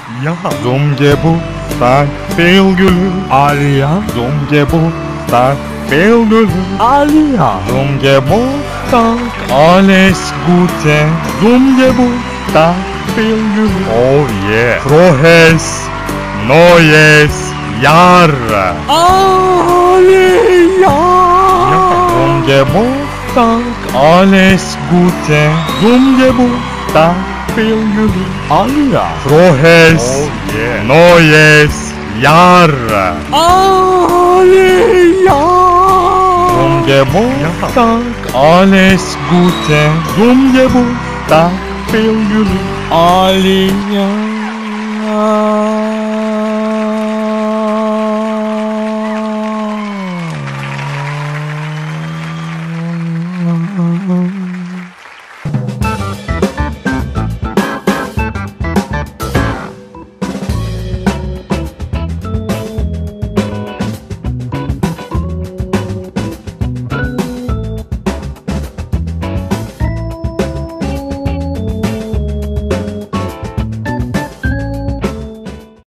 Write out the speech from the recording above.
Ja. Zum Geburtstag viel Glück, Alia. Zum Geburtstag viel Glück, Alia. Zum Geburtstag alles Gute. Zum Geburtstag viel Glück. Oh yeah. Frohes neues Jahr. Alia. Ja. Zum Geburtstag alles Gute. Zum Geburtstag viel Glück, Alia. Frohes neues Jahr. Alia. Zum Geburtstag alles Gute. Zum Geburtstag viel Glück, Alia.